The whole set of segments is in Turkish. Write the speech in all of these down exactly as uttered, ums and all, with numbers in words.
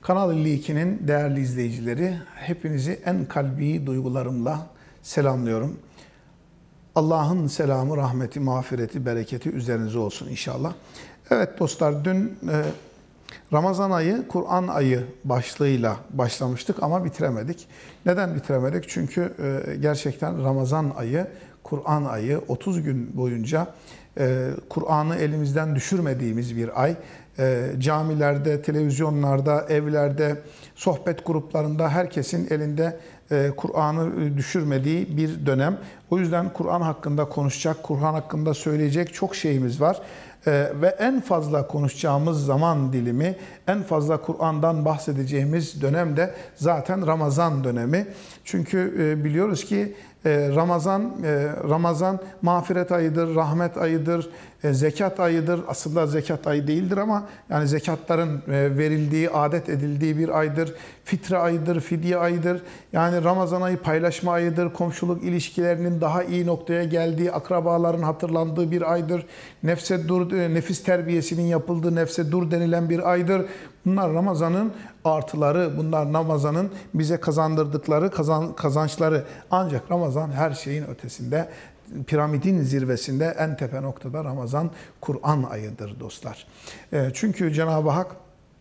Kanal elli ikinin değerli izleyicileri, hepinizi en kalbi duygularımla selamlıyorum. Allah'ın selamı, rahmeti, mağfireti, bereketi üzerinize olsun inşallah. Evet dostlar, dün e, Ramazan ayı, Kur'an ayı başlığıyla başlamıştık ama bitiremedik. Neden bitiremedik? Çünkü e, gerçekten Ramazan ayı, Kur'an ayı otuz gün boyunca e, Kur'an'ı elimizden düşürmediğimiz bir ay. E, camilerde, televizyonlarda, evlerde, sohbet gruplarında herkesin elinde e, Kur'an'ı düşürmediği bir dönem. O yüzden Kur'an hakkında konuşacak, Kur'an hakkında söyleyecek çok şeyimiz var. Ee, ve en fazla konuşacağımız zaman dilimi, en fazla Kur'an'dan bahsedeceğimiz dönem de zaten Ramazan dönemi. Çünkü e, biliyoruz ki e, Ramazan e, Ramazan mağfiret ayıdır, rahmet ayıdır, e, zekat ayıdır. Aslında zekat ayı değildir ama yani zekatların e, verildiği, adet edildiği bir aydır. Fitre ayıdır, fidye ayıdır. Yani Ramazan ayı paylaşma ayıdır. Komşuluk ilişkilerinin daha iyi noktaya geldiği, akrabaların hatırlandığı bir aydır. Nefse dur, nefis terbiyesinin yapıldığı nefse dur denilen bir aydır. Bunlar Ramazan'ın artıları, bunlar Ramazan'ın bize kazandırdıkları kazan, kazançları. Ancak Ramazan her şeyin ötesinde, piramidin zirvesinde, en tepe noktada Ramazan Kur'an ayıdır dostlar. Çünkü Cenab-ı Hak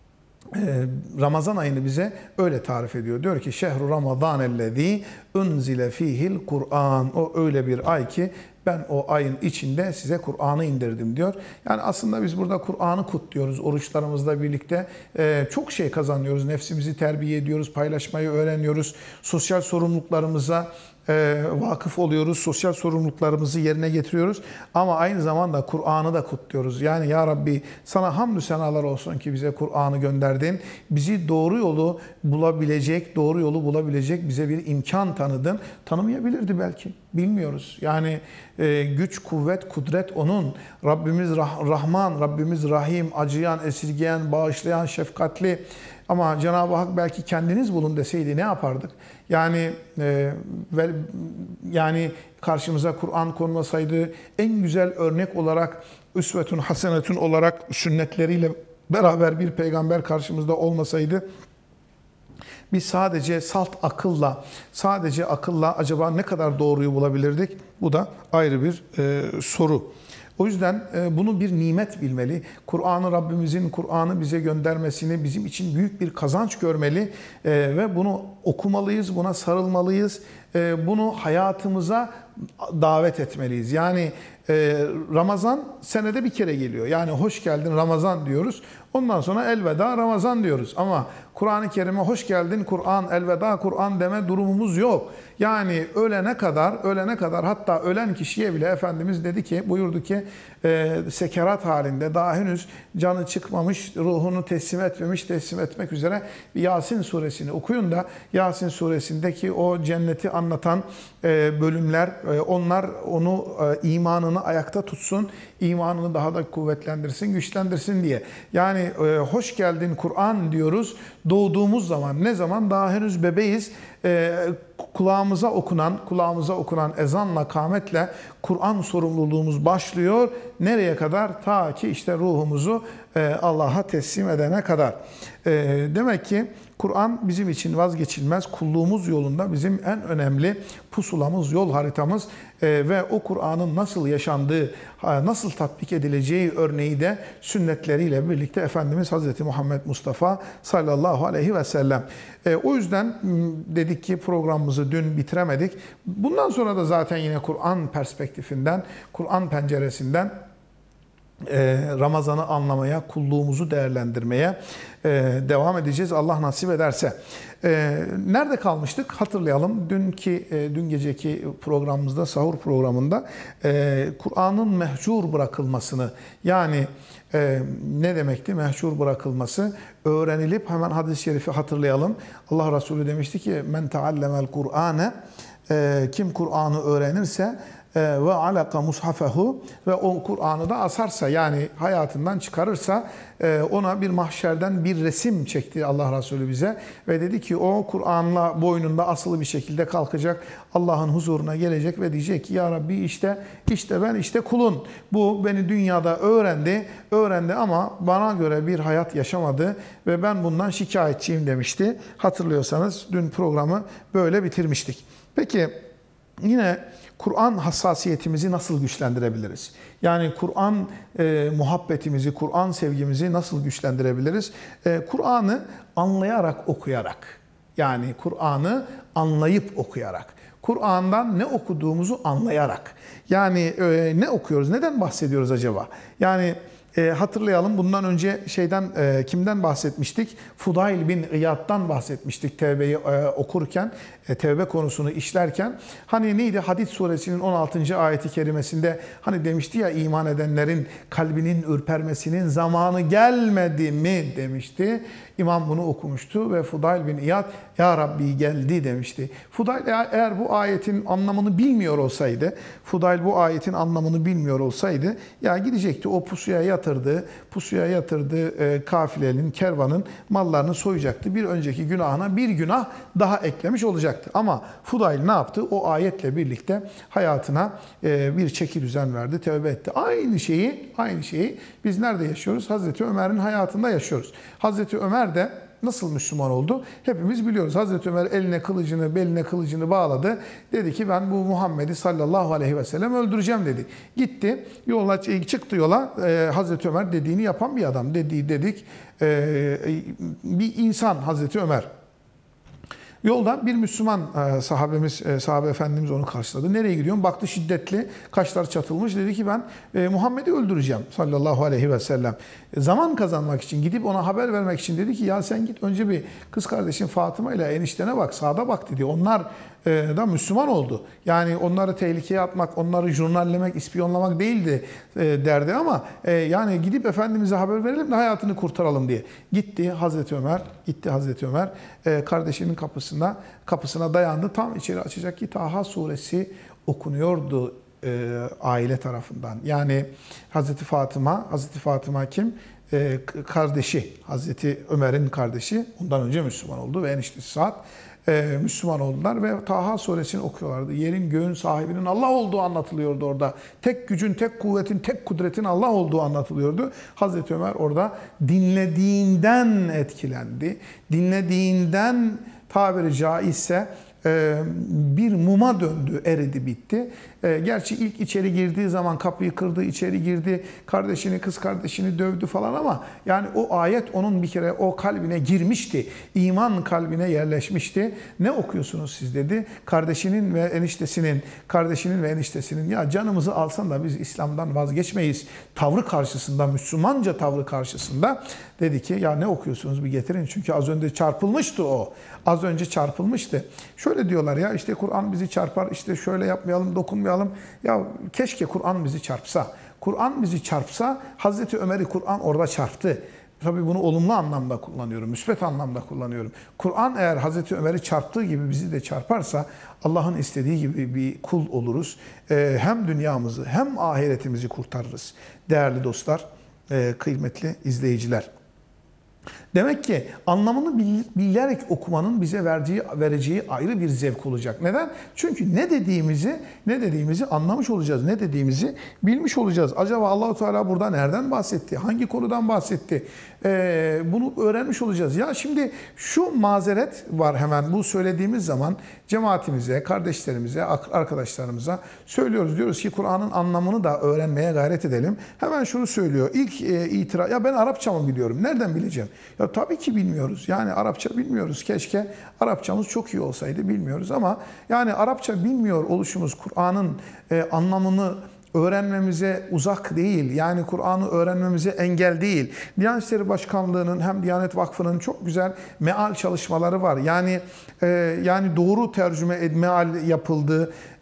Ramazan ayını bize öyle tarif ediyor. Diyor ki şehru ramazanellezî unzile fîhil Kur'an. O öyle bir ay ki ben o ayın içinde size Kur'an'ı indirdim diyor. Yani aslında biz burada Kur'an'ı kutluyoruz. Oruçlarımızla birlikte ee, çok şey kazanıyoruz. Nefsimizi terbiye ediyoruz, paylaşmayı öğreniyoruz. Sosyal sorumluluklarımıza e, vakıf oluyoruz. Sosyal sorumluluklarımızı yerine getiriyoruz. Ama aynı zamanda Kur'an'ı da kutluyoruz. Yani ya Rabbi sana hamdü senalar olsun ki bize Kur'an'ı gönderdin. Bizi doğru yolu bulabilecek, doğru yolu bulabilecek bize bir imkan tanıdın. Tanımayabilirdi belki. Bilmiyoruz. Yani e, güç, kuvvet, kudret onun. Rabbimiz Rah Rahman, Rabbimiz Rahim, acıyan, esirgeyen, bağışlayan, şefkatli. Ama Cenab-ı Hak belki kendiniz bulun deseydi ne yapardık? Yani e, ve, yani karşımıza Kur'an konmasaydı, en güzel örnek olarak, üsvetun hasenetun olarak sünnetleriyle beraber bir peygamber karşımızda olmasaydı, biz sadece salt akılla, sadece akılla acaba ne kadar doğruyu bulabilirdik? Bu da ayrı bir e, soru. O yüzden e, bunu bir nimet bilmeli. Kur'an'ı Rabbimizin Kur'an'ı bize göndermesini bizim için büyük bir kazanç görmeli e, ve bunu okumalıyız, buna sarılmalıyız. E, bunu hayatımıza davet etmeliyiz. Yani e, Ramazan senede bir kere geliyor. Yani hoş geldin Ramazan diyoruz. Ondan sonra elveda Ramazan diyoruz. Ama Kur'an-ı Kerim'e hoş geldin Kur'an, elveda Kur'an deme durumumuz yok. Yani ölene kadar, ölene kadar hatta ölen kişiye bile Efendimiz dedi ki, buyurdu ki e, sekerat halinde daha henüz canı çıkmamış, ruhunu teslim etmemiş, teslim etmek üzere Yasin suresini okuyun da Yasin suresindeki o cenneti anlatan e, bölümler, e, onlar onu e, imanını ayakta tutsun, imanını daha da kuvvetlendirsin, güçlendirsin diye. Yani e, hoş geldin Kur'an diyoruz doğduğumuz zaman. Ne zaman? Daha henüz bebeğiz. E, kulağımıza okunan, kulağımıza okunan ezanla, kâmetle Kur'an sorumluluğumuz başlıyor. Nereye kadar? Ta ki işte ruhumuzu e, Allah'a teslim edene kadar. E, demek ki Kur'an bizim için vazgeçilmez, kulluğumuz yolunda bizim en önemli pusulamız, yol haritamız e, ve o Kur'an'ın nasıl yaşandığı, nasıl tatbik edileceği örneği de sünnetleriyle birlikte Efendimiz Hazreti Muhammed Mustafa sallallahu aleyhi ve sellem. E, o yüzden dedik ki programımızı dün bitiremedik. Bundan sonra da zaten yine Kur'an perspektifinden, Kur'an penceresinden Ramazan'ı anlamaya, kulluğumuzu değerlendirmeye devam edeceğiz Allah nasip ederse. Nerede kalmıştık? Hatırlayalım. Dünkü, dün geceki programımızda, sahur programında Kur'an'ın mehcur bırakılmasını, yani ne demekti mehcur bırakılması? Öğrenilip, hemen hadis-i şerifi hatırlayalım. Allah Resulü demişti ki men teallemel Kur'ane, kim Kur'an'ı öğrenirse ve alaka mushafehu ve o Kur'an'ı da asarsa yani hayatından çıkarırsa ona bir mahşerden bir resim çekti Allah Resulü bize ve dedi ki o Kur'an'la boynunda asılı bir şekilde kalkacak, Allah'ın huzuruna gelecek ve diyecek ki ya Rabbi işte işte ben işte kulun. Bu beni dünyada öğrendi, öğrendi ama bana göre bir hayat yaşamadı ve ben bundan şikayetçiyim demişti. Hatırlıyorsanız dün programı böyle bitirmiştik. Peki yine Kur'an hassasiyetimizi nasıl güçlendirebiliriz? Yani Kur'an e, muhabbetimizi, Kur'an sevgimizi nasıl güçlendirebiliriz? E, Kur'an'ı anlayarak, okuyarak. Yani Kur'an'ı anlayıp okuyarak. Kur'an'dan ne okuduğumuzu anlayarak. Yani e, ne okuyoruz, neden bahsediyoruz acaba? Yani E, hatırlayalım, bundan önce şeyden e, kimden bahsetmiştik? Fudayl bin İyad'dan bahsetmiştik Tevbe'yi e, okurken, e, Tevbe konusunu işlerken. Hani neydi? Hadid suresinin on altıncı ayeti kerimesinde hani demişti ya iman edenlerin kalbinin ürpermesinin zamanı gelmedi mi demişti. İmam bunu okumuştu ve Fudayl bin İyad ya Rabbi geldi demişti. Fudayl eğer bu ayetin anlamını bilmiyor olsaydı, Fudayl bu ayetin anlamını bilmiyor olsaydı ya gidecekti o pusuya yatırdı, pusuya yatırdı e, kafilenin, kervanın mallarını soyacaktı. Bir önceki günahına bir günah daha eklemiş olacaktı. Ama Fudayl ne yaptı? O ayetle birlikte hayatına e, bir çeki düzen verdi, tövbe etti. Aynı şeyi, aynı şeyi biz nerede yaşıyoruz? Hazreti Ömer'in hayatında yaşıyoruz. Hazreti Ömer de nasıl Müslüman oldu? Hepimiz biliyoruz. Hazreti Ömer eline kılıcını, beline kılıcını bağladı. Dedi ki ben bu Muhammed'i sallallahu aleyhi ve sellem öldüreceğim dedi. Gitti, yola çıktı yola. Ee, Hazreti Ömer dediğini yapan bir adam. Dediği dedik ee, bir insan Hazreti Ömer. Yolda bir Müslüman e, sahabemiz, e, sahabe efendimiz onu karşıladı. Nereye gidiyorsun? Baktı şiddetli, kaşlar çatılmış. Dedi ki ben e, Muhammed'i öldüreceğim sallallahu aleyhi ve sellem. E, zaman kazanmak için, gidip ona haber vermek için dedi ki ya sen git önce bir kız kardeşin Fatıma ile eniştene bak, sağda bak dedi. Onlar e, da Müslüman oldu. Yani onları tehlikeye atmak, onları jurnallemek, ispiyonlamak değildi e, derdi ama e, yani gidip Efendimiz'e haber verelim de hayatını kurtaralım diye. Gitti Hazreti Ömer, gitti Hazreti Ömer e, kardeşinin kapısına kapısına dayandı. Tam içeri açacak ki Taha suresi okunuyordu e, aile tarafından. Yani Hazreti Fatıma, Hazreti Fatıma kim? E, kardeşi, Hazreti Ömer'in kardeşi. Ondan önce Müslüman oldu ve eniştesi Sa'd e, Müslüman oldular ve Taha suresini okuyorlardı. Yerin göğün sahibinin Allah olduğu anlatılıyordu orada. Tek gücün, tek kuvvetin, tek kudretin Allah olduğu anlatılıyordu. Hazreti Ömer orada dinlediğinden etkilendi. Dinlediğinden tabiri caizse bir muma döndü, eridi, bitti. Gerçi ilk içeri girdiği zaman kapıyı kırdı, içeri girdi, kardeşini, kız kardeşini dövdü falan ama yani o ayet onun bir kere o kalbine girmişti. İman kalbine yerleşmişti. Ne okuyorsunuz siz dedi. Kardeşinin ve eniştesinin, kardeşinin ve eniştesinin ya canımızı alsan da biz İslam'dan vazgeçmeyiz tavrı karşısında, Müslümanca tavrı karşısında dedi ki ya ne okuyorsunuz bir getirin. Çünkü az önce çarpılmıştı o. Az önce çarpılmıştı. Şöyle diyorlar ya işte Kur'an bizi çarpar, işte şöyle yapmayalım, dokunmayalım. Ya keşke Kur'an bizi çarpsa. Kur'an bizi çarpsa, Hazreti Ömer'i Kur'an orada çarptı. Tabii bunu olumlu anlamda kullanıyorum, müsbet anlamda kullanıyorum. Kur'an eğer Hazreti Ömer'i çarptığı gibi bizi de çarparsa Allah'ın istediği gibi bir kul oluruz. Ee, hem dünyamızı hem ahiretimizi kurtarırız. Değerli dostlar, e, kıymetli izleyiciler. Demek ki anlamını bilerek okumanın bize vereceği, vereceği ayrı bir zevk olacak. Neden? Çünkü ne dediğimizi, ne dediğimizi anlamış olacağız. Ne dediğimizi bilmiş olacağız. Acaba Allah-u Teala burada nereden bahsetti? Hangi konudan bahsetti? Ee, bunu öğrenmiş olacağız. Ya şimdi şu mazeret var hemen bu söylediğimiz zaman cemaatimize, kardeşlerimize, arkadaşlarımıza söylüyoruz. Diyoruz ki Kur'an'ın anlamını da öğrenmeye gayret edelim. Hemen şunu söylüyor. İlk e, itiraz, ya ben Arapça mı biliyorum? Nereden bileceğim? Ya tabii ki bilmiyoruz. Yani Arapça bilmiyoruz. Keşke Arapçamız çok iyi olsaydı, bilmiyoruz ama yani Arapça bilmiyor oluşumuz Kur'an'ın e, anlamını öğrenmemize uzak değil. Yani Kur'an'ı öğrenmemize engel değil. Diyanet İşleri Başkanlığı'nın hem Diyanet Vakfı'nın çok güzel meal çalışmaları var. Yani e, yani doğru tercüme meal yapıldı.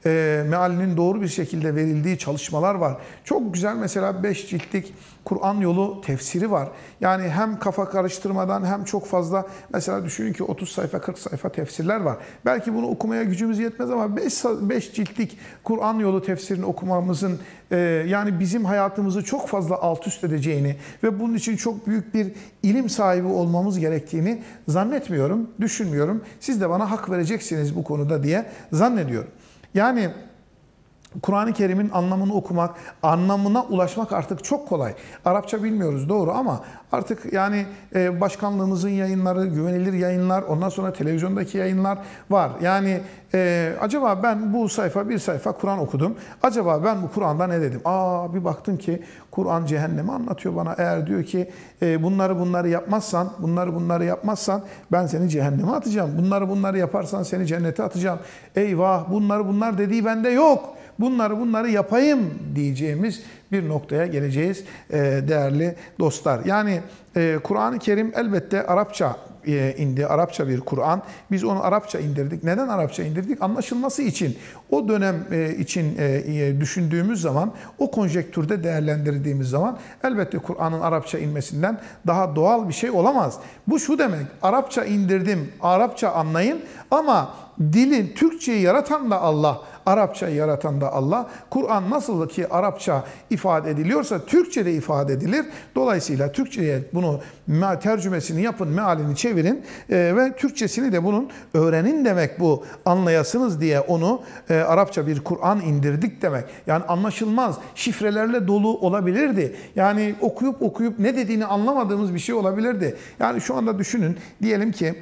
e, mealinin doğru bir şekilde verildiği çalışmalar var. Çok güzel mesela beş ciltlik Kur'an yolu tefsiri var. Yani hem kafa karıştırmadan hem çok fazla, mesela düşünün ki otuz sayfa kırk sayfa tefsirler var. Belki bunu okumaya gücümüz yetmez ama beş ciltlik Kur'an yolu tefsirini okumamızın e, yani bizim hayatımızı çok fazla alt üst edeceğini ve bunun için çok büyük bir ilim sahibi olmamız gerektiğini zannetmiyorum, düşünmüyorum. Siz de bana hak vereceksiniz bu konuda diye zannediyorum. Yani Kur'an-ı Kerim'in anlamını okumak, anlamına ulaşmak artık çok kolay. Arapça bilmiyoruz doğru ama artık yani başkanlığımızın yayınları, güvenilir yayınlar, ondan sonra televizyondaki yayınlar var. Yani e, acaba ben bu sayfa bir sayfa Kur'an okudum. Acaba ben bu Kur'an'da ne dedim? Aa bir baktım ki Kur'an cehennemi anlatıyor bana. Eğer diyor ki e, bunları bunları yapmazsan, bunları bunları yapmazsan ben seni cehenneme atacağım. Bunları bunları yaparsan seni cennete atacağım. Eyvah bunları bunlar dediği bende yok. Bunları bunları yapayım diyeceğimiz bir noktaya geleceğiz değerli dostlar. Yani Kur'an-ı Kerim elbette Arapça indi. Arapça bir Kur'an. Biz onu Arapça indirdik. Neden Arapça indirdik? Anlaşılması için. O dönem için düşündüğümüz zaman, o konjektürde değerlendirdiğimiz zaman elbette Kur'an'ın Arapça inmesinden daha doğal bir şey olamaz. Bu şu demek, Arapça indirdim, Arapça anlayın ama dilin, Türkçeyi yaratan da Allah, Arapçayı yaratan da Allah. Kur'an nasıl ki Arapça ifade ediliyorsa Türkçe de ifade edilir. Dolayısıyla Türkçe'ye bunu tercümesini yapın, mealini çevirin e, ve Türkçesini de bunun öğrenin demek bu. Anlayasınız diye onu e, Arapça bir Kur'an indirdik demek. Yani anlaşılmaz, şifrelerle dolu olabilirdi. Yani okuyup okuyup ne dediğini anlamadığımız bir şey olabilirdi. Yani şu anda düşünün, diyelim ki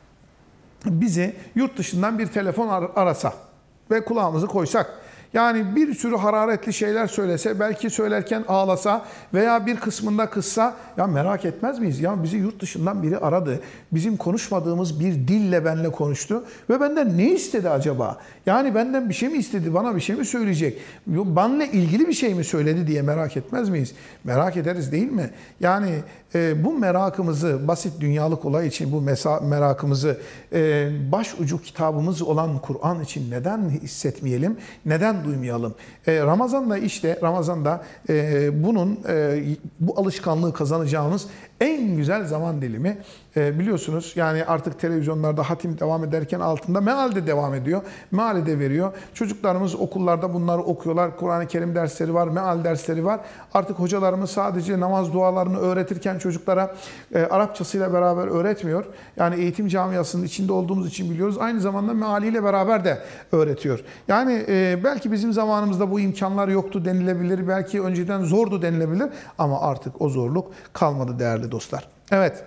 bizi yurt dışından bir telefon ar arasa ve kulağımızı koysak, yani bir sürü hararetli şeyler söylese, belki söylerken ağlasa veya bir kısmında kızsa, ya merak etmez miyiz? Ya bizi yurt dışından biri aradı, bizim konuşmadığımız bir dille benimle konuştu ve benden ne istedi acaba? Yani benden bir şey mi istedi, bana bir şey mi söyleyecek? Benimle ilgili bir şey mi söyledi diye merak etmez miyiz? Merak ederiz değil mi? Yani e, bu merakımızı, basit dünyalık olay için bu merakımızı e, başucu kitabımız olan Kur'an için neden hissetmeyelim? Neden duymayalım? E, Ramazan'da işte Ramazan'da e, bunun e, bu alışkanlığı kazanacağımız en güzel zaman dilimi. E, biliyorsunuz yani artık televizyonlarda hatim devam ederken altında meal de devam ediyor. Meal de veriyor. Çocuklarımız okullarda bunları okuyorlar. Kur'an-ı Kerim dersleri var, meal dersleri var. Artık hocalarımız sadece namaz dualarını öğretirken çocuklara e, Arapçasıyla beraber öğretmiyor. Yani eğitim camiasının içinde olduğumuz için biliyoruz. Aynı zamanda mealiyle beraber de öğretiyor. Yani e, belki bizim zamanımızda bu imkanlar yoktu denilebilir. Belki önceden zordu denilebilir. Ama artık o zorluk kalmadı değerli dostlar. Evet.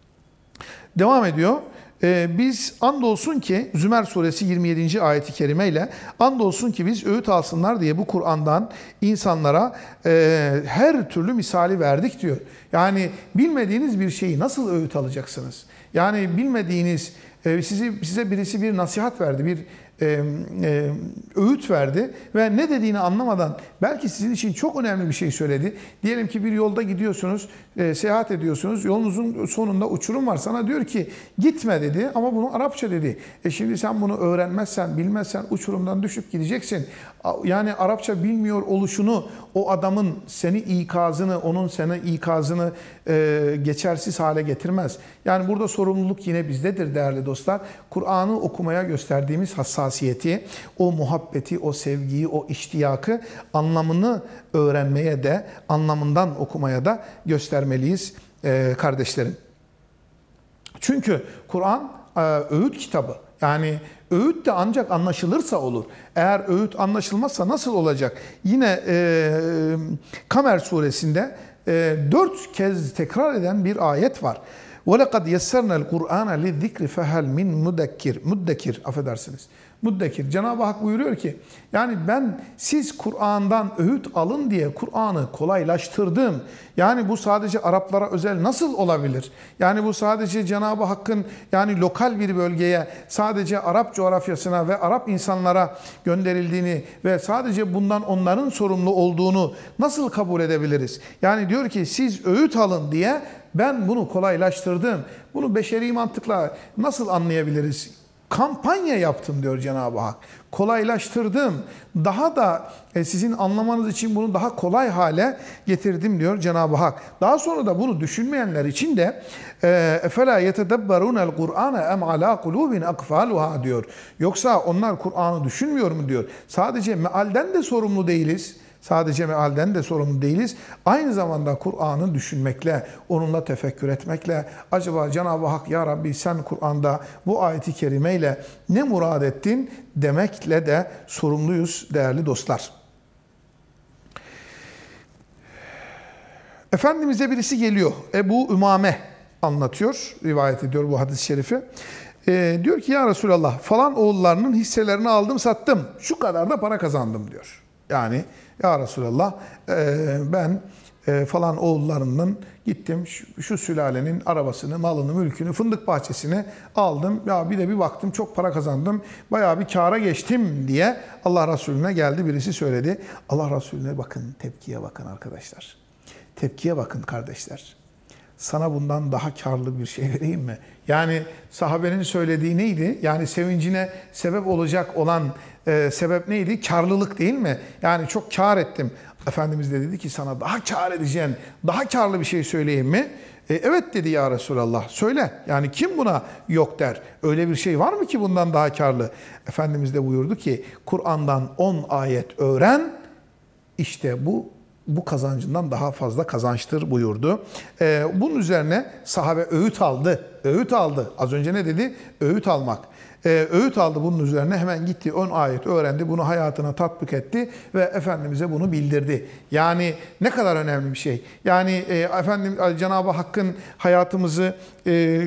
Devam ediyor. Ee, biz andolsun ki Zümer suresi yirmi yedinci ayeti kerime ile andolsun ki biz öğüt alsınlar diye bu Kur'an'dan insanlara e, her türlü misali verdik diyor. Yani bilmediğiniz bir şeyi nasıl öğüt alacaksınız? Yani bilmediğiniz e, sizi size birisi bir nasihat verdi, bir E, e, öğüt verdi ve ne dediğini anlamadan belki sizin için çok önemli bir şey söyledi. Diyelim ki bir yolda gidiyorsunuz, e, seyahat ediyorsunuz, yolunuzun sonunda uçurum var. Sana diyor ki gitme dedi ama bunu Arapça dedi. E şimdi sen bunu öğrenmezsen, bilmezsen uçurumdan düşüp gideceksin. Yani Arapça bilmiyor oluşunu, o adamın seni ikazını, onun seni ikazını e, geçersiz hale getirmez. Yani burada sorumluluk yine bizdedir değerli dostlar. Kur'an'ı okumaya gösterdiğimiz hassasiyeti, o muhabbeti, o sevgiyi, o iştiyakı anlamını öğrenmeye de, anlamından okumaya da göstermeliyiz e, kardeşlerim. Çünkü Kur'an e, öğüt kitabı. Yani öğüt de ancak anlaşılırsa olur. Eğer öğüt anlaşılmazsa nasıl olacak? Yine e, Kamer suresinde e, dört kez tekrar eden bir ayet var. وَلَقَدْ يَسَّرْنَا الْقُرْآنَ لِلذِّكْرِ فَهَلْ مِنْ مُدَّكِّرٍ Muddekir, affedersiniz. Muddekir. Cenab-ı Hak buyuruyor ki, yani ben siz Kur'an'dan öğüt alın diye Kur'an'ı kolaylaştırdım. Yani bu sadece Araplara özel nasıl olabilir? Yani bu sadece Cenab-ı Hakk'ın yani lokal bir bölgeye, sadece Arap coğrafyasına ve Arap insanlara gönderildiğini ve sadece bundan onların sorumlu olduğunu nasıl kabul edebiliriz? Yani diyor ki siz öğüt alın diye ben bunu kolaylaştırdım. Bunu beşeri mantıkla nasıl anlayabiliriz? kampanya yaptım diyor Cenab-ı Hak. Kolaylaştırdım. Daha da e, sizin anlamanız için bunu daha kolay hale getirdim diyor Cenab-ı Hak. Daha sonra da bunu düşünmeyenler için de اَفَلَا يَتَدَبَّرُونَ الْقُرْآنَ اَمْ عَلَى قُلُوبٍ اَقْفَالُهَا diyor. Yoksa onlar Kur'an'ı düşünmüyor mu diyor. Sadece mealden de sorumlu değiliz. Sadece mealden de sorumlu değiliz. Aynı zamanda Kur'an'ı düşünmekle, onunla tefekkür etmekle, acaba Cenab-ı Hak ya Rabbi sen Kur'an'da bu ayeti kerimeyle ne murad ettin demekle de sorumluyuz değerli dostlar. Efendimiz'e birisi geliyor. Ebu Ümame anlatıyor, rivayet ediyor bu hadis-i şerifi. Ee, diyor ki ya Resulallah falan oğullarının hisselerini aldım sattım. Şu kadar da para kazandım diyor. Yani ya Resulallah ben falan oğullarının gittim şu, şu sülalenin arabasını, malını, mülkünü, fındık bahçesini aldım. Ya bir de bir baktım çok para kazandım. Bayağı bir kâra geçtim diye Allah Resulüne geldi birisi söyledi. Allah Resulüne bakın, tepkiye bakın arkadaşlar. Tepkiye bakın kardeşler. Sana bundan daha karlı bir şey vereyim mi? Yani sahabenin söylediği neydi? Yani sevincine sebep olacak olan e, sebep neydi? Karlılık değil mi? Yani çok kar ettim. Efendimiz de dedi ki sana daha kar edeceğin, daha karlı bir şey söyleyeyim mi? E, evet dedi ya Resulallah. Söyle. Yani kim buna yok der? Öyle bir şey var mı ki bundan daha karlı? Efendimiz de buyurdu ki Kur'an'dan on ayet öğren. İşte bu bu kazancından daha fazla kazançtır buyurdu. Ee, bunun üzerine sahabe öğüt aldı. Öğüt aldı. Az önce ne dedi? Öğüt almak. Ee, öğüt aldı bunun üzerine. Hemen gitti on ayet öğrendi. Bunu hayatına tatbik etti ve Efendimiz'e bunu bildirdi. Yani ne kadar önemli bir şey. Yani e, Efendim Cenab-ı Hakk'ın hayatımızı e,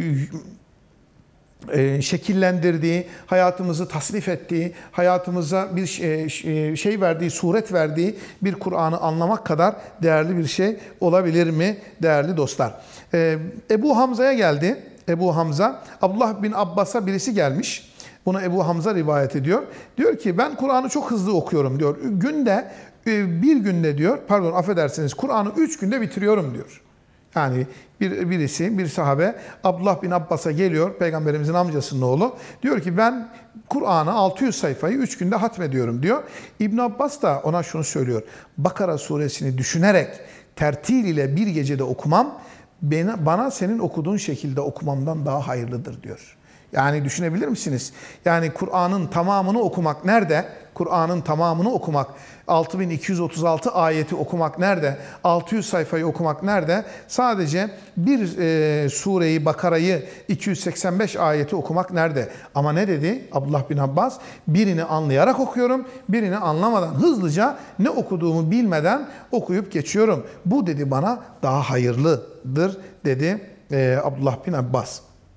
şekillendirdiği, hayatımızı tasnif ettiği, hayatımıza bir şey verdiği, suret verdiği bir Kur'an'ı anlamak kadar değerli bir şey olabilir mi değerli dostlar? Ebu Hamza'ya geldi. Ebu Hamza, Abdullah bin Abbas'a birisi gelmiş. Bunu Ebu Hamza rivayet ediyor. Diyor ki ben Kur'an'ı çok hızlı okuyorum diyor. Günde, bir günde diyor, pardon affedersiniz Kur'an'ı üç günde bitiriyorum diyor. Yani bir, birisi, bir sahabe Abdullah bin Abbas'a geliyor, Peygamberimizin amcasının oğlu. Diyor ki ben Kur'an'ı altı yüz sayfayı üç günde hatmediyorum diyor. İbn Abbas da ona şunu söylüyor. Bakara suresini düşünerek tertil ile bir gecede okumam, bana senin okuduğun şekilde okumamdan daha hayırlıdır diyor. Yani düşünebilir misiniz? Yani Kur'an'ın tamamını okumak nerede? Kur'an'ın tamamını okumak, altı bin iki yüz otuz altı ayeti okumak nerede? altı yüz sayfayı okumak nerede? Sadece bir e, sureyi, Bakara'yı, iki yüz seksen beş ayeti okumak nerede? Ama ne dedi Abdullah bin Abbas? Birini anlayarak okuyorum, birini anlamadan, hızlıca ne okuduğumu bilmeden okuyup geçiyorum. Bu dedi bana daha hayırlıdır dedi e, Abdullah bin Abbas.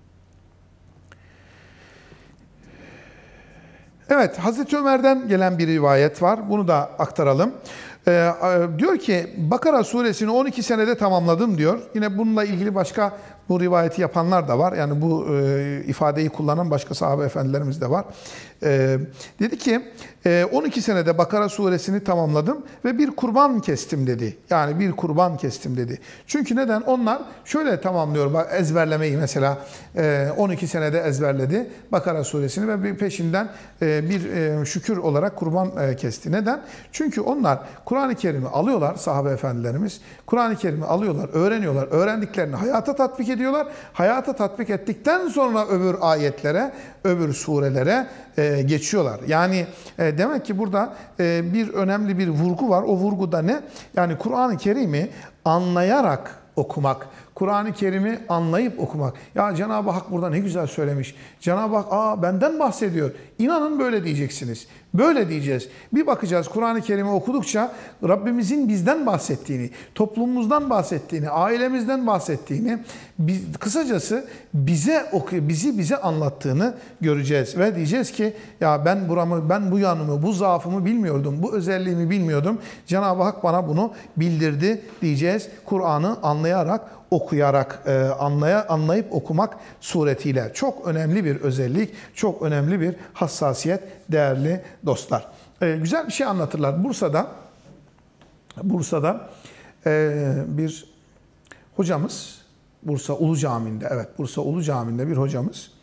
Evet, Hazreti Ömer'den gelen bir rivayet var. Bunu da aktaralım. Ee, diyor ki, Bakara suresini on iki senede tamamladım diyor. Yine bununla ilgili başka bu rivayeti yapanlar da var. Yani bu e, ifadeyi kullanan başka sahabe efendilerimiz de var. E, dedi ki, e, on iki senede Bakara suresini tamamladım ve bir kurban kestim dedi. Yani bir kurban kestim dedi. Çünkü neden? Onlar şöyle tamamlıyor. Bak, ezberlemeyi mesela e, on iki senede ezberledi Bakara suresini ve bir peşinden e, bir e, şükür olarak kurban e, kesti. Neden? Çünkü onlar Kur'an-ı Kerim'i alıyorlar, sahabe efendilerimiz. Kur'an-ı Kerim'i alıyorlar, öğreniyorlar. Öğrendiklerini hayata tatbik ediyorlar. Hayata tatbik ettikten sonra öbür ayetlere, öbür surelere e, geçiyorlar. Yani e, demek ki burada e, bir önemli bir vurgu var. O vurguda ne? Yani Kur'an-ı Kerim'i anlayarak okumak. Kur'an-ı Kerim'i anlayıp okumak. Ya Cenab-ı Hak burada ne güzel söylemiş. Cenab-ı Hak aa benden bahsediyor. İnanın böyle diyeceksiniz. Böyle diyeceğiz. Bir bakacağız Kur'an-ı Kerim'i okudukça Rabbimizin bizden bahsettiğini, toplumumuzdan bahsettiğini, ailemizden bahsettiğini, biz, kısacası bize bizi bize anlattığını göreceğiz ve diyeceğiz ki ya ben buramı, ben bu yanımı, bu zaafımı bilmiyordum, bu özelliğimi bilmiyordum. Cenab-ı Hak bana bunu bildirdi diyeceğiz. Kur'an'ı anlayarak, okuyarak, e, anlaya, anlayıp okumak suretiyle. Çok önemli bir özellik, çok önemli bir hassasiyet değerli dostlar. E, güzel bir şey anlatırlar. Bursa'da Bursa'da e, bir hocamız, Bursa Ulu Camii'nde, evet Bursa Ulu Camii'nde bir hocamız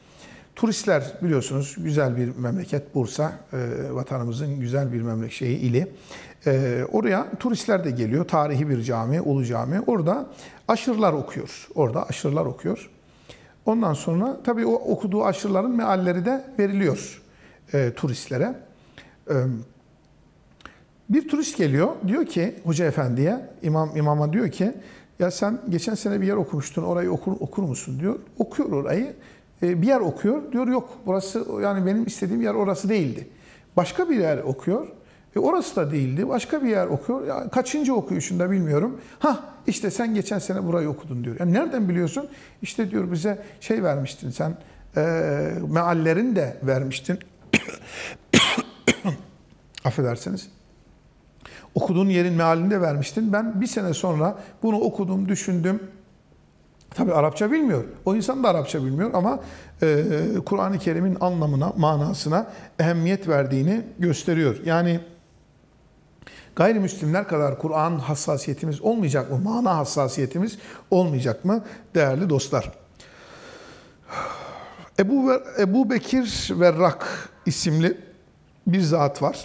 Turistler biliyorsunuz güzel bir memleket Bursa, e, vatanımızın güzel bir memleket şeyi ili. E, oraya turistler de geliyor. Tarihi bir cami, Ulu Cami. Orada aşırılar okuyor. Orada aşırılar okuyor. Ondan sonra tabii o okuduğu aşırıların mealleri de veriliyor e, turistlere. E, bir turist geliyor, diyor ki Hoca Efendi'ye, imam imama diyor ki, ya sen geçen sene bir yer okumuştun, orayı okur, okur musun diyor. Okuyor orayı. Bir yer okuyor. Diyor yok burası, yani benim istediğim yer orası değildi. Başka bir yer okuyor. E orası da değildi. Başka bir yer okuyor. Ya kaçıncı okuyuşunda bilmiyorum. Ha işte sen geçen sene burayı okudun diyor. Yani nereden biliyorsun? İşte diyor bize şey vermiştin sen. E, meallerini de vermiştin. Affedersiniz. Okuduğun yerin mealini de vermiştin. Ben bir sene sonra bunu okudum, düşündüm. Tabi Arapça bilmiyor. O insan da Arapça bilmiyor ama e, Kur'an-ı Kerim'in anlamına, manasına ehemmiyet verdiğini gösteriyor. Yani gayrimüslimler kadar Kur'an hassasiyetimiz olmayacak mı? Mana hassasiyetimiz olmayacak mı? Değerli dostlar. Ebu, Ebu Bekir Verrak isimli bir zat var.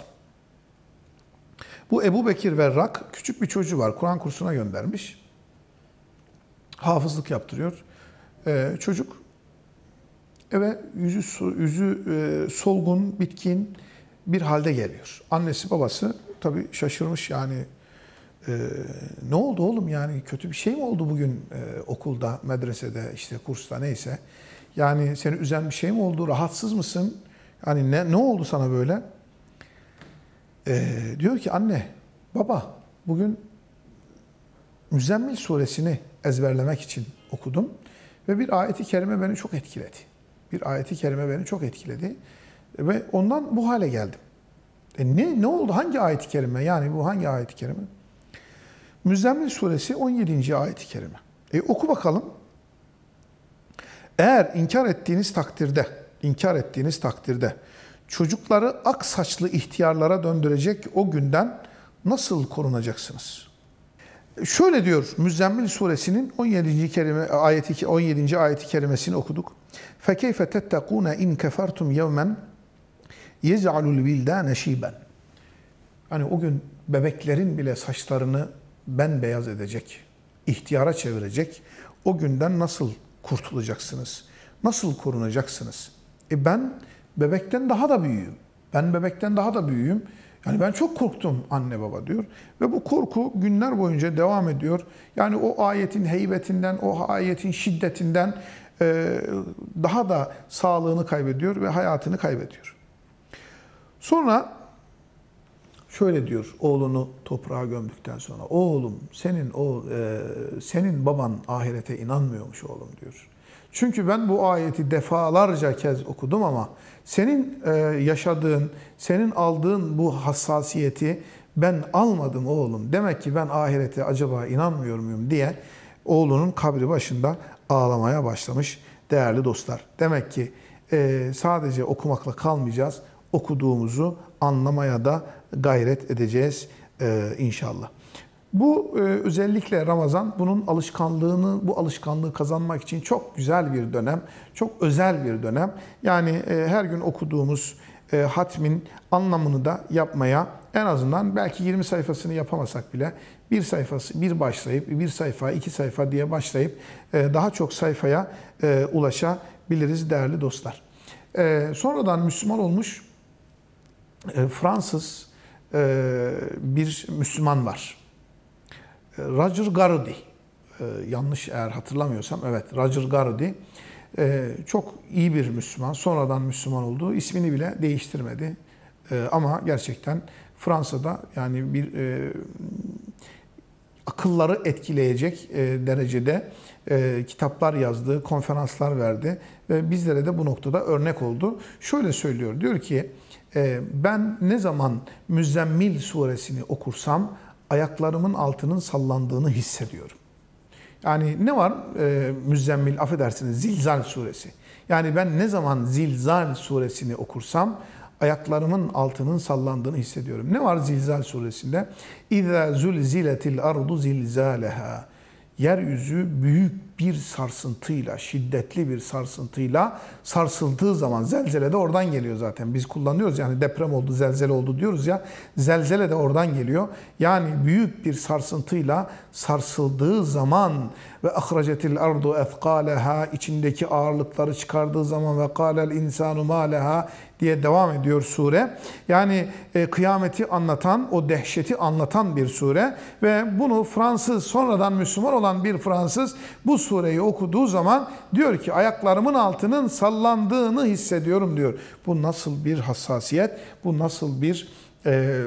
Bu Ebu Bekir Verrak küçük bir çocuğu var. Kur'an kursuna göndermiş. Hafızlık yaptırıyor. Ee, çocuk eve yüzü, yüzü e, solgun, bitkin bir halde geliyor. Annesi babası tabii şaşırmış yani. E, ne oldu oğlum yani kötü bir şey mi oldu bugün e, okulda, medresede, işte kursta neyse. Yani seni üzen bir şey mi oldu, rahatsız mısın? Yani ne, ne oldu sana böyle? E, diyor ki anne, baba bugün Müzzemmil suresini ezberlemek için okudum ve bir ayeti kerime beni çok etkiledi. Bir ayeti kerime beni çok etkiledi ve ondan bu hale geldim. E ne ne oldu? Hangi ayeti kerime? Yani bu hangi ayeti kerime? Müzzemmil suresi on yedinci ayeti kerime. E oku bakalım. Eğer inkar ettiğiniz takdirde, inkar ettiğiniz takdirde çocukları ak saçlı ihtiyarlara döndürecek o günden nasıl korunacaksınız? Şöyle diyor Müzzemmil suresinin on yedinci kerime ayeti on yedinci ayeti kerimesini okuduk. Fekeyfe tettekûne in kefertum yevmen yec'alul vildâne şîben. Hani o gün bebeklerin bile saçlarını bembeyaz edecek, ihtiyara çevirecek. O günden nasıl kurtulacaksınız? Nasıl korunacaksınız? E ben bebekten daha da büyüğüm. Ben bebekten daha da büyüğüm. Yani ben çok korktum anne baba diyor. Ve bu korku günler boyunca devam ediyor. Yani o ayetin heybetinden, o ayetin şiddetinden daha da sağlığını kaybediyor ve hayatını kaybediyor. Sonra şöyle diyor oğlunu toprağa gömdükten sonra. Oğlum senin o e, senin baban ahirete inanmıyormuş oğlum diyor. Çünkü ben bu ayeti defalarca kez okudum ama senin e, yaşadığın, senin aldığın bu hassasiyeti ben almadım oğlum. Demek ki ben ahirete acaba inanmıyor muyum diye oğlunun kabri başında ağlamaya başlamış değerli dostlar. Demek ki e, sadece okumakla kalmayacağız. Okuduğumuzu anlamaya da gayret edeceğiz e, inşallah. Bu e, özellikle Ramazan bunun alışkanlığını, bu alışkanlığı kazanmak için çok güzel bir dönem, çok özel bir dönem. Yani e, her gün okuduğumuz e, hatmin anlamını da yapmaya en azından belki yirmi sayfasını yapamasak bile bir sayfası, bir başlayıp, bir sayfa, iki sayfa diye başlayıp e, daha çok sayfaya e, ulaşabiliriz değerli dostlar. E, sonradan Müslüman olmuş e, Fransız e, bir Müslüman var. Roger Garaudy, ee, yanlış eğer hatırlamıyorsam, evet Roger Garaudy ee, çok iyi bir Müslüman, sonradan Müslüman oldu, ismini bile değiştirmedi. Ee, ama gerçekten Fransa'da yani bir e, akılları etkileyecek e, derecede e, kitaplar yazdı, konferanslar verdi ve bizlere de bu noktada örnek oldu. Şöyle söylüyor, diyor ki e, ben ne zaman Müzzemmil suresini okursam ayaklarımın altının sallandığını hissediyorum. Yani ne var e, Müzzemmil, affedersiniz Zilzal suresi. Yani ben ne zaman Zilzal suresini okursam ayaklarımın altının sallandığını hissediyorum. Ne var Zilzal suresinde? İzâ zulziletil ardu zilzâleha. Yeryüzü büyük bir sarsıntıyla, şiddetli bir sarsıntıyla sarsıldığı zaman, zelzele de oradan geliyor zaten. Biz kullanıyoruz yani deprem oldu, zelzele oldu diyoruz ya, zelzele de oradan geliyor. Yani büyük bir sarsıntıyla sarsıldığı zaman ve ahracetil ardu efkaleha, içindeki ağırlıkları çıkardığı zaman ve kâlel insanu mâ leha diye devam ediyor sure. Yani e, kıyameti anlatan, o dehşeti anlatan bir sure ve bunu Fransız, sonradan Müslüman olan bir Fransız bu sureyi okuduğu zaman diyor ki ayaklarımın altının sallandığını hissediyorum diyor. Bu nasıl bir hassasiyet, bu nasıl bir e,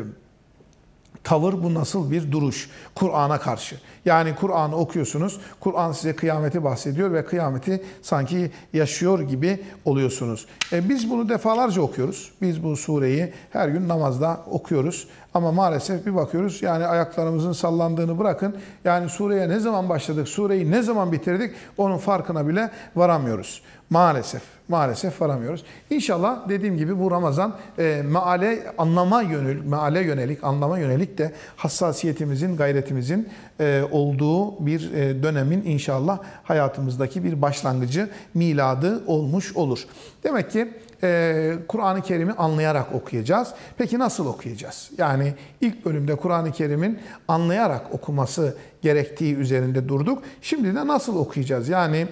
tavır, bu nasıl bir duruş Kur'an'a karşı. Yani Kur'an'ı okuyorsunuz, Kur'an size kıyameti bahsediyor ve kıyameti sanki yaşıyor gibi oluyorsunuz. E biz bunu defalarca okuyoruz. Biz bu sureyi her gün namazda okuyoruz. Ama maalesef bir bakıyoruz yani ayaklarımızın sallandığını bırakın. Yani sureye ne zaman başladık, sureyi ne zaman bitirdik onun farkına bile varamıyoruz. Maalesef, maalesef varamıyoruz. İnşallah dediğim gibi bu Ramazan e, meale, anlama yönelik, meale yönelik, anlama yönelik de hassasiyetimizin, gayretimizin e, olduğu bir e, dönemin inşallah hayatımızdaki bir başlangıcı, miladı olmuş olur. Demek ki e, Kur'an-ı Kerim'i anlayarak okuyacağız. Peki nasıl okuyacağız? Yani ilk bölümde Kur'an-ı Kerim'in anlayarak okuması gerektiği üzerinde durduk. Şimdi de nasıl okuyacağız? Yani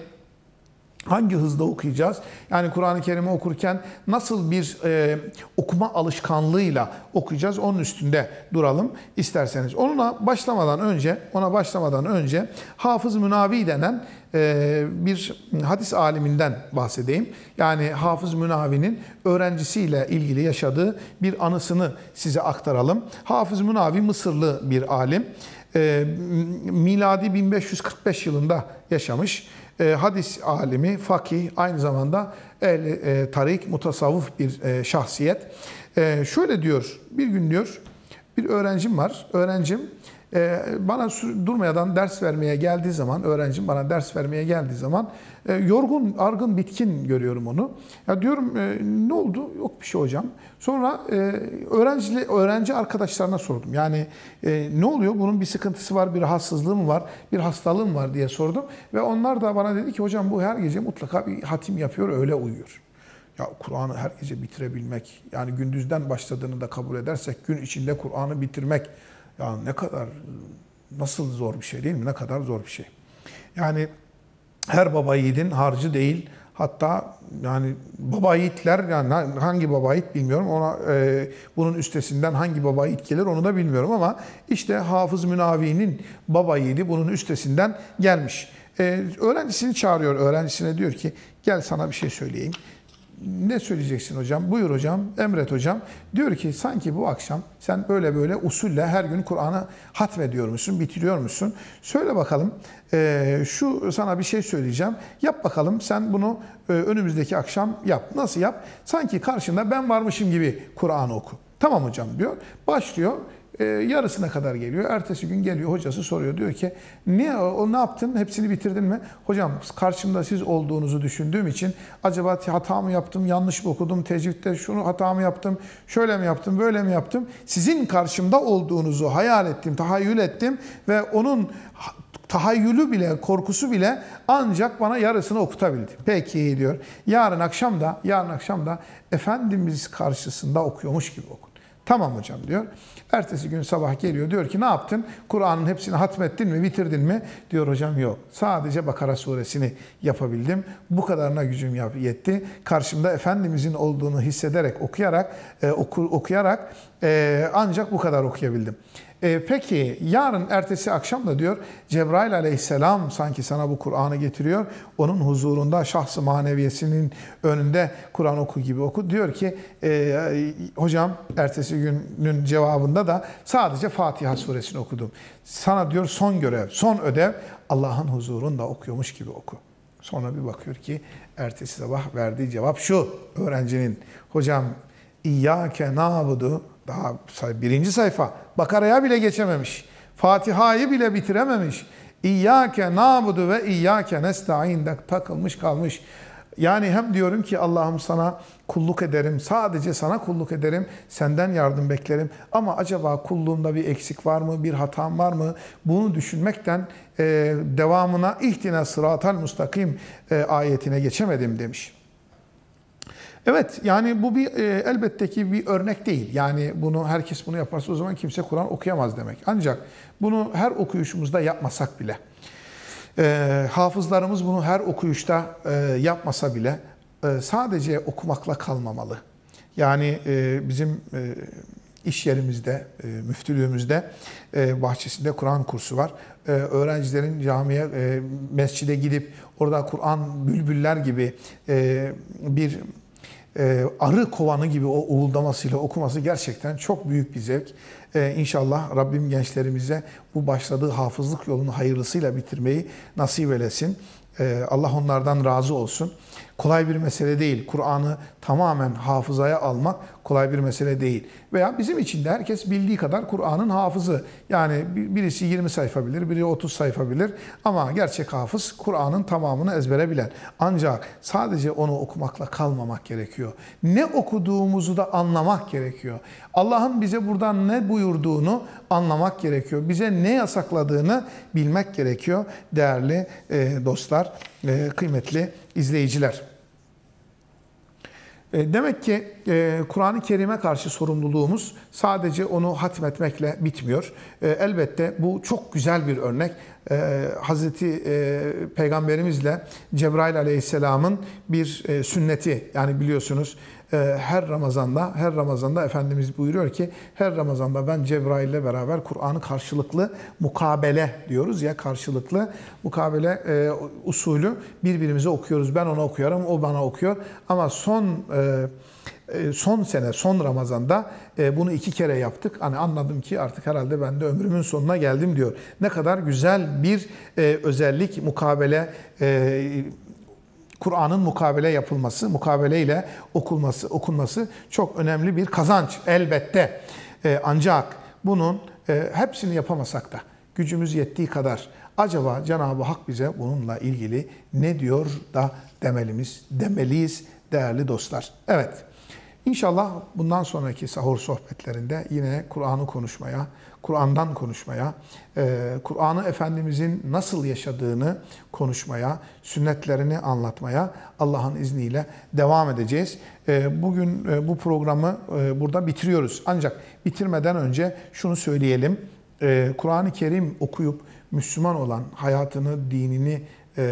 hangi hızda okuyacağız? Yani Kur'an-ı Kerim'i okurken nasıl bir e, okuma alışkanlığıyla okuyacağız? Onun üstünde duralım isterseniz. Onunla başlamadan önce, ona başlamadan önce Hafız Münavi denen e, bir hadis aliminden bahsedeyim. Yani Hafız Münavi'nin öğrencisiyle ilgili yaşadığı bir anısını size aktaralım. Hafız Münavi Mısırlı bir alim. E, miladi bin beş yüz kırk beş yılında yaşamış. E, hadis alimi, fakih, aynı zamanda ehli e, tarik, mutasavvıf bir e, şahsiyet. E, şöyle diyor, bir gün diyor, bir öğrencim var. Öğrencim e, bana durmadan ders vermeye geldiği zaman, öğrencim bana ders vermeye geldiği zaman e, yorgun, argın, bitkin görüyorum onu. Ya diyorum e, ne oldu? Yok bir şey hocam. Sonra e, öğrenci, öğrenci arkadaşlarına sordum. Yani e, ne oluyor? Bunun bir sıkıntısı var, bir rahatsızlığı mı var, bir hastalığı mı var diye sordum. Ve onlar da bana dedi ki hocam bu her gece mutlaka bir hatim yapıyor, öyle uyuyor. Ya Kur'an'ı her gece bitirebilmek, yani gündüzden başladığını da kabul edersek gün içinde Kur'an'ı bitirmek, ya ne kadar, nasıl zor bir şey değil mi? Ne kadar zor bir şey. Yani her baba yiğidin harcı değil. Hatta yani baba yiğitler, yani hangi baba yiğit bilmiyorum. Ona e, bunun üstesinden hangi baba yiğit gelir onu da bilmiyorum ama işte Hafız Münavi'nin baba yiğidi bunun üstesinden gelmiş. E, öğrencisini çağırıyor. Öğrencisine diyor ki gel sana bir şey söyleyeyim. Ne söyleyeceksin hocam? Buyur hocam, emret hocam. Diyor ki sanki bu akşam sen böyle böyle usulle her gün Kur'an'ı hatmediyor musun, bitiriyor musun? Söyle bakalım, e, şu sana bir şey söyleyeceğim. Yap bakalım, sen bunu e, önümüzdeki akşam yap. Nasıl yap? Sanki karşında ben varmışım gibi Kur'an'ı oku. Tamam hocam diyor. Başlıyor. E, yarısına kadar geliyor. Ertesi gün geliyor, hocası soruyor. Diyor ki ne o ne yaptın? Hepsini bitirdin mi? Hocam karşımda siz olduğunuzu düşündüğüm için acaba hata mı yaptım? Yanlış mı okudum? Tecvidde şunu hata mı yaptım? Şöyle mi yaptım? Böyle mi yaptım? Sizin karşımda olduğunuzu hayal ettim, tahayyül ettim ve onun tahayyülü bile, korkusu bile ancak bana yarısını okutabildi. Peki diyor. Yarın akşam da, yarın akşam da Efendimiz karşısında okuyormuş gibi okun. Tamam hocam diyor. Ertesi gün sabah geliyor, diyor ki ne yaptın? Kur'an'ın hepsini hatmettin mi, bitirdin mi? Diyor hocam yok. Sadece Bakara suresini yapabildim. Bu kadarına gücüm yetti. Karşımda Efendimizin olduğunu hissederek, okuyarak, e, oku, okuyarak e, ancak bu kadar okuyabildim. E, peki yarın ertesi akşam da diyor Cebrail aleyhisselam sanki sana bu Kur'an'ı getiriyor. Onun huzurunda şahs-ı maneviyesinin önünde Kur'an oku gibi oku. Diyor ki e, hocam ertesi günün cevabında da sadece Fatiha suresini okudum. Sana diyor son görev, son ödev Allah'ın huzurunda okuyormuş gibi oku. Sonra bir bakıyor ki ertesi sabah verdiği cevap şu öğrencinin. Hocam İyyâke nâbudu, daha birinci sayfa, Bakara'ya bile geçememiş. Fatiha'yı bile bitirememiş. İyyâke nâbudu ve İyyâke nesta'in'de takılmış kalmış. Yani hem diyorum ki Allah'ım sana kulluk ederim, sadece sana kulluk ederim, senden yardım beklerim. Ama acaba kulluğumda bir eksik var mı, bir hatam var mı? Bunu düşünmekten e, devamına ihdina sıratal mustakim e, ayetine geçemedim demiş. Evet, yani bu bir e, elbette ki bir örnek değil. Yani bunu herkes bunu yaparsa o zaman kimse Kur'an okuyamaz demek. Ancak bunu her okuyuşumuzda yapmasak bile, e, hafızlarımız bunu her okuyuşta e, yapmasa bile e, sadece okumakla kalmamalı. Yani e, bizim e, iş yerimizde, e, müftülüğümüzde e, bahçesinde Kur'an kursu var. E, öğrencilerin camiye, e, mescide gidip orada Kur'an bülbüller gibi e, bir Ee, arı kovanı gibi o uğuldamasıyla okuması gerçekten çok büyük bir zevk. Ee, İnşallah Rabbim gençlerimize bu başladığı hafızlık yolunu hayırlısıyla bitirmeyi nasip eylesin. Ee, Allah onlardan razı olsun. Kolay bir mesele değil. Kur'an'ı tamamen hafızaya almak kolay bir mesele değil. Veya bizim için de herkes bildiği kadar Kur'an'ın hafızı. Yani birisi yirmi sayfa bilir, biri otuz sayfa bilir. Ama gerçek hafız Kur'an'ın tamamını ezbere bilen. Ancak sadece onu okumakla kalmamak gerekiyor. Ne okuduğumuzu da anlamak gerekiyor. Allah'ın bize buradan ne buyurduğunu anlamak gerekiyor. Bize ne yasakladığını bilmek gerekiyor. Değerli e, dostlar, e, kıymetli izleyiciler. Demek ki Kur'an-ı Kerim'e karşı sorumluluğumuz sadece onu hatmetmekle bitmiyor. Elbette bu çok güzel bir örnek. Hazreti Peygamberimizle Cebrail Aleyhisselam'ın bir sünneti. Yani biliyorsunuz her Ramazan'da, her Ramazan'da Efendimiz buyuruyor ki her Ramazan'da ben Cebrail ile beraber Kur'an'ı karşılıklı mukabele diyoruz ya, karşılıklı mukabele usulü birbirimize okuyoruz. Ben ona okuyorum, o bana okuyor. Ama son son sene, son Ramazan'da bunu iki kere yaptık. Hani anladım ki artık herhalde ben de ömrümün sonuna geldim diyor. Ne kadar güzel bir özellik, mukabele, Kur'an'ın mukabele yapılması, mukabeleyle okunması, okunması çok önemli bir kazanç elbette. Ancak bunun hepsini yapamasak da gücümüz yettiği kadar acaba Cenab-ı Hak bize bununla ilgili ne diyor da demelimiz, demeliyiz değerli dostlar. Evet. İnşallah bundan sonraki sahur sohbetlerinde yine Kur'an'ı konuşmaya, Kur'an'dan konuşmaya, Kur'an'ı Efendimizin nasıl yaşadığını konuşmaya, sünnetlerini anlatmaya Allah'ın izniyle devam edeceğiz. Bugün bu programı burada bitiriyoruz. Ancak bitirmeden önce şunu söyleyelim. Kur'an-ı Kerim okuyup Müslüman olan, hayatını, dinini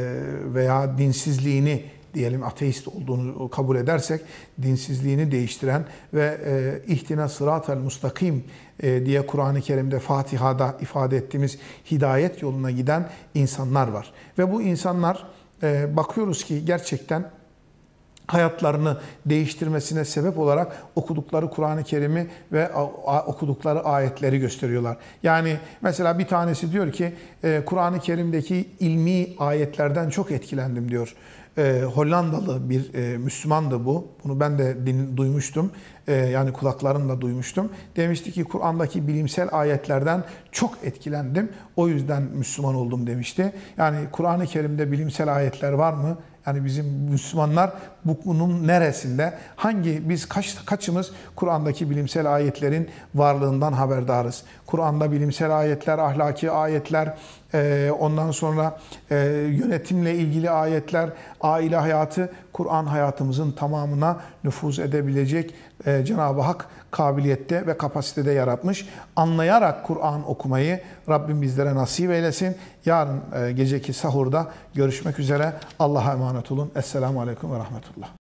veya dinsizliğini diyelim ateist olduğunu kabul edersek dinsizliğini değiştiren ve e, ihtina sıratel mustakim e, diye Kur'an-ı Kerim'de Fatiha'da ifade ettiğimiz hidayet yoluna giden insanlar var. Ve bu insanlar e, bakıyoruz ki gerçekten hayatlarını değiştirmesine sebep olarak okudukları Kur'an-ı Kerim'i ve okudukları ayetleri gösteriyorlar. Yani mesela bir tanesi diyor ki Kur'an-ı Kerim'deki ilmi ayetlerden çok etkilendim diyor. Ee, Hollandalı bir e, Müslümandı bu. Bunu ben de din, duymuştum. E, yani kulaklarımla duymuştum. Demişti ki Kur'an'daki bilimsel ayetlerden çok etkilendim. O yüzden Müslüman oldum demişti. Yani Kur'an-ı Kerim'de bilimsel ayetler var mı? Yani bizim Müslümanlar bunun neresinde? Hangi biz kaç kaçımız Kur'an'daki bilimsel ayetlerin varlığından haberdarız? Kur'an'da bilimsel ayetler, ahlaki ayetler, ondan sonra yönetimle ilgili ayetler, aile hayatı, Kur'an hayatımızın tamamına nüfuz edebilecek Cenab-ı Hak kabiliyette ve kapasitede yaratmış. Anlayarak Kur'an okumayı Rabbim bizlere nasip eylesin. Yarın geceki sahurda görüşmek üzere. Allah'a emanet olun. Esselamu Aleyküm ve Rahmetullah.